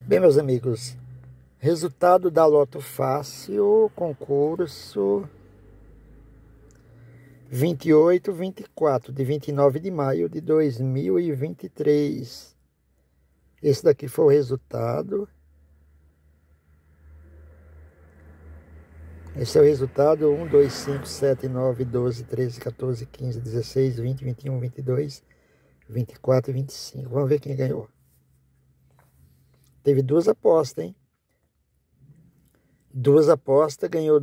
Bem, meus amigos, resultado da Loto Fácil, concurso 28-24, de 29 de maio de 2023. Esse daqui foi o resultado. Esse é o resultado: 1, 2, 5, 7, 9, 12, 13, 14, 15, 16, 20, 21, 22, 24 e 25. Vamos ver quem ganhou. Teve duas apostas, hein? Duas apostas, ganhou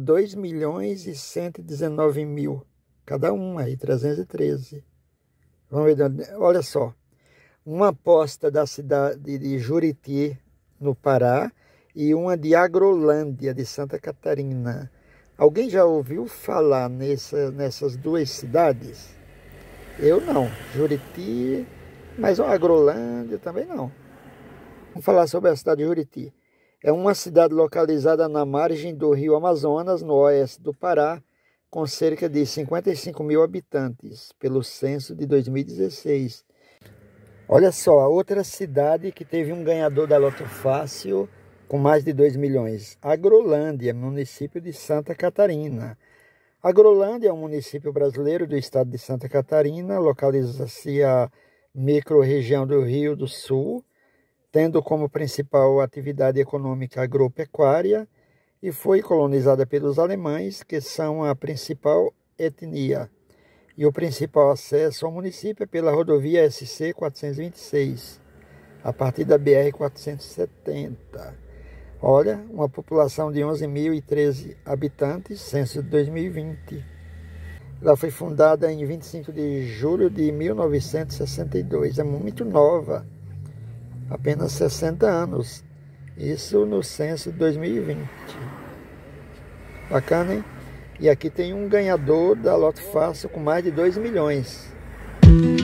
2.119.000. Cada uma aí, 313. Vamos ver, olha só. Uma aposta da cidade de Juriti, no Pará, e uma de Agrolândia, de Santa Catarina. Alguém já ouviu falar nessas duas cidades? Eu não. Juriti, mas Agrolândia também não. Vamos falar sobre a cidade de Juriti. É uma cidade localizada na margem do rio Amazonas, no oeste do Pará, com cerca de 55.000 habitantes, pelo censo de 2016. Olha só, a outra cidade que teve um ganhador da Loto Fácil com mais de 2 milhões. Agrolândia, município de Santa Catarina. Agrolândia é um município brasileiro do estado de Santa Catarina, localiza-se a microrregião do Rio do Sul, tendo como principal atividade econômica agropecuária, e foi colonizada pelos alemães, que são a principal etnia. E o principal acesso ao município é pela rodovia SC 426, a partir da BR 470. Olha, uma população de 11.013 habitantes, censo de 2020. Ela foi fundada em 25 de julho de 1962, é muito nova. Apenas 60 anos. Isso no censo de 2020. Bacana, hein? E aqui tem um ganhador da Loto Fácil com mais de 2 milhões.